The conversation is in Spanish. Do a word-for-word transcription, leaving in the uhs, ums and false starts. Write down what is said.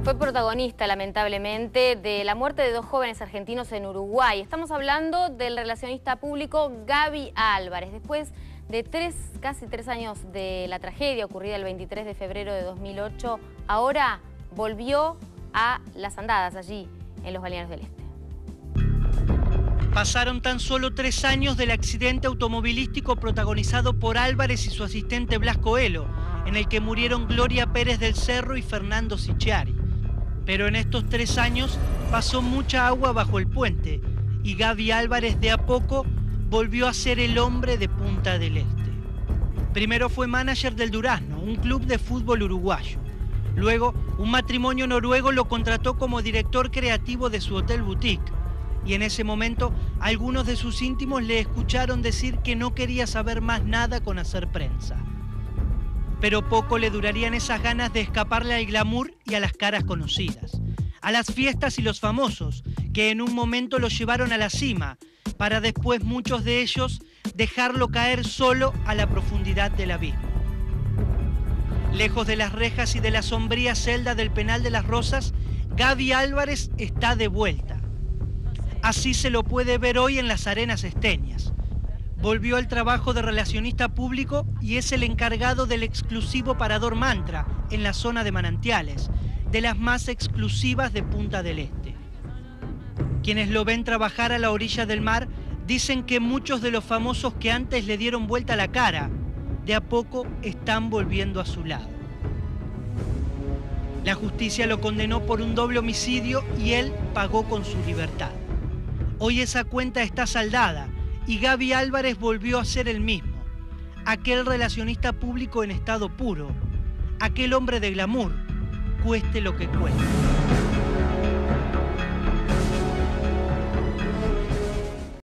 Fue protagonista, lamentablemente, de la muerte de dos jóvenes argentinos en Uruguay. Estamos hablando del relacionista público Gaby Álvarez. Después de tres, casi tres años de la tragedia ocurrida el veintitrés de febrero de dos mil ocho, ahora volvió a las andadas allí, en los Balnearios del Este. Pasaron tan solo tres años del accidente automovilístico protagonizado por Álvarez y su asistente Blas Coelho, en el que murieron Gloria Pérez del Cerro y Fernando Sicchiari. Pero en estos tres años pasó mucha agua bajo el puente y Gaby Álvarez de a poco volvió a ser el hombre de Punta del Este. Primero fue manager del Durazno, un club de fútbol uruguayo. Luego, un matrimonio noruego lo contrató como director creativo de su hotel boutique. Y en ese momento, algunos de sus íntimos le escucharon decir que no quería saber más nada con hacer prensa. Pero poco le durarían esas ganas de escaparle al glamour y a las caras conocidas, a las fiestas y los famosos, que en un momento lo llevaron a la cima, para después muchos de ellos dejarlo caer solo a la profundidad del abismo. Lejos de las rejas y de la sombría celda del penal de las Rosas, Gaby Álvarez está de vuelta. Así se lo puede ver hoy en las arenas esteñas. Volvió al trabajo de relacionista público y es el encargado del exclusivo Parador Mantra en la zona de Manantiales, de las más exclusivas de Punta del Este. Quienes lo ven trabajar a la orilla del mar dicen que muchos de los famosos que antes le dieron vuelta la cara, de a poco están volviendo a su lado. La justicia lo condenó por un doble homicidio y él pagó con su libertad. Hoy esa cuenta está saldada y Gaby Álvarez volvió a ser el mismo, aquel relacionista público en estado puro, aquel hombre de glamour, cueste lo que cueste.